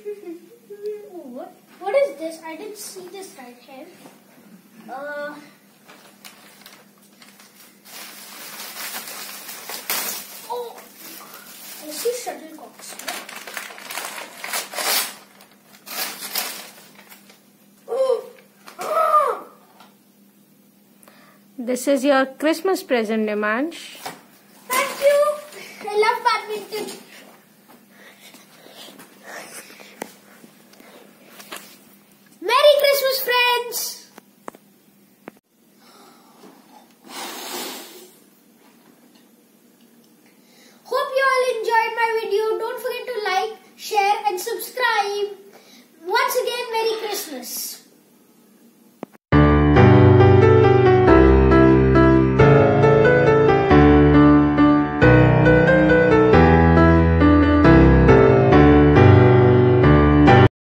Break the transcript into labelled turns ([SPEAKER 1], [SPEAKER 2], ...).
[SPEAKER 1] What is this? I didn't see this right here. Oh, I see shuttlecocks.
[SPEAKER 2] This is your Christmas present, Demansh.
[SPEAKER 1] Thank you. I love badminton. Merry Christmas, friends. Hope you all enjoyed my video. Don't forget to like, share and subscribe. Once again, Merry Christmas.